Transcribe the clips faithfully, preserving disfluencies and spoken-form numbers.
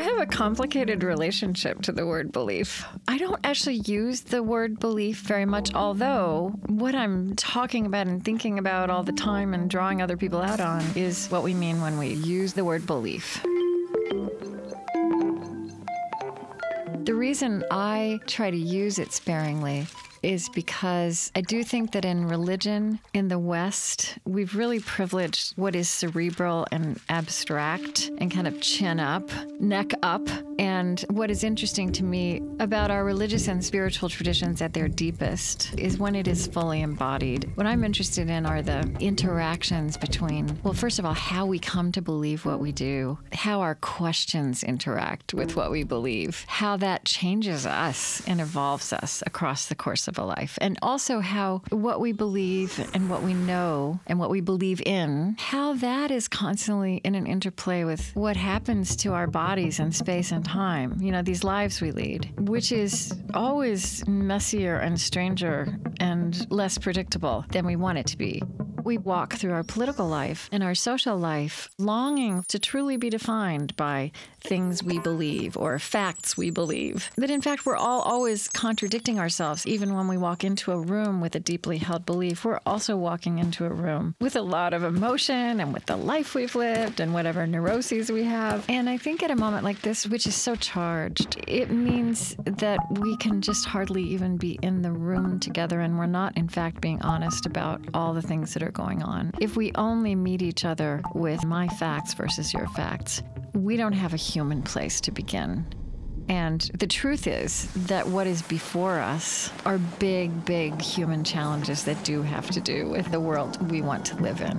have a complicated relationship to the word belief. I don't actually use the word belief very much, although what I'm talking about and thinking about all the time and drawing other people out on is what we mean when we use the word belief. The reason I try to use it sparingly is because I do think that in religion in the West, we've really privileged what is cerebral and abstract and kind of chin up, neck up. And what is interesting to me about our religious and spiritual traditions at their deepest is when it is fully embodied. What I'm interested in are the interactions between, well, first of all, how we come to believe what we do, how our questions interact with what we believe, how that changes us and evolves us across the course of a life, and also how what we believe and what we know and what we believe in, how that is constantly in an interplay with what happens to our bodies in space and time, you know, these lives we lead, which is always messier and stranger and less predictable than we want it to be. We walk through our political life and our social life longing to truly be defined by things we believe or facts we believe. That in fact, we're all always contradicting ourselves. Even when we walk into a room with a deeply held belief, we're also walking into a room with a lot of emotion and with the life we've lived and whatever neuroses we have. And I think at a moment like this, which is so charged, it means that we can just hardly even be in the room together, and we're not, in fact, being honest about all the things that are going on. If we only meet each other with my facts versus your facts, we don't have a human place to begin. And the truth is that what is before us are big, big human challenges that do have to do with the world we want to live in.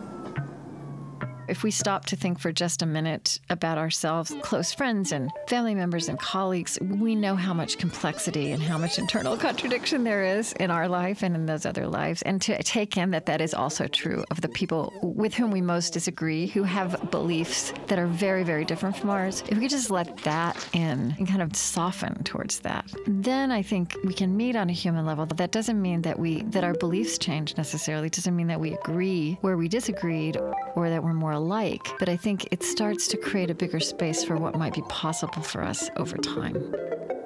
If we stop to think for just a minute about ourselves, close friends and family members and colleagues, we know how much complexity and how much internal contradiction there is in our life and in those other lives. And to take in that that is also true of the people with whom we most disagree, who have beliefs that are very, very different from ours. If we could just let that in and kind of soften towards that, then I think we can meet on a human level. That doesn't mean that we that our beliefs change necessarily. It doesn't mean that we agree where we disagreed or that we're more alike, but I think it starts to create a bigger space for what might be possible for us over time.